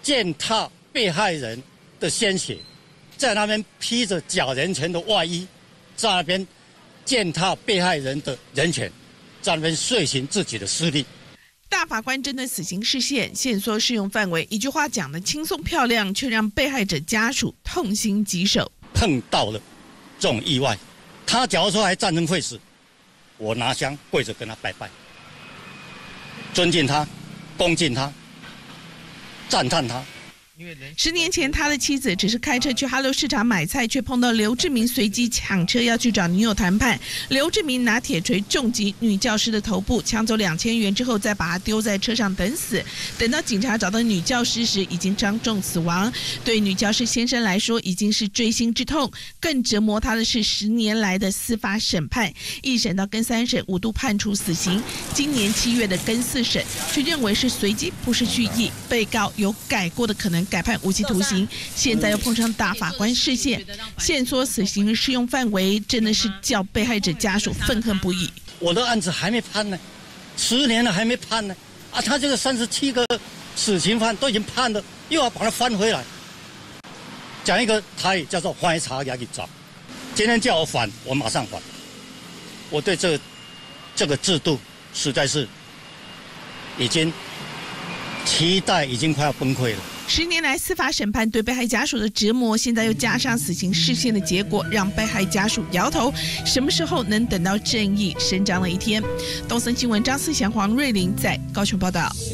践踏被害人的鲜血，在那边披着假人权的外衣，在那边践踏被害人的人权，在那边遂行自己的私利。 大法官针对死刑释宪限缩适用范围，一句话讲得轻松漂亮，却让被害者家属痛心疾首。 碰到了这种意外，他假如说还战争会死，我拿香跪着跟他拜拜，尊敬他，恭敬他，赞叹他。 10年前，他的妻子只是开车去哈喽市场买菜，却碰到刘志明随机抢车要去找女友谈判。刘志明拿铁锤重击女教师的头部，抢走2000元之后，再把她丢在车上等死。等到警察找到女教师时，已经伤重死亡。对女教师先生来说，已经是锥心之痛。更折磨他的是10年来的司法审判，一审到更3审5度判处死刑，今年7月的更4审却认为是随机，不是蓄意，被告有改过的可能，改判无期徒刑。现在又碰上大法官释宪，限缩死刑适用范围，真的是叫被害者家属愤恨不已。 我的案子还没判呢，10年了还没判呢，他这个37个死刑犯都已经判了，又要把它翻回来。讲一个台语叫做翻查也去找，今天叫我反，我马上反。我对这个制度实在是已经期待已经快要崩溃了。 10年来司法审判对被害家属的折磨，现在又加上死刑释宪的结果，让被害家属摇头，什么时候能等到正义伸张的一天？东森新闻张思祥、黄瑞玲在高雄报道。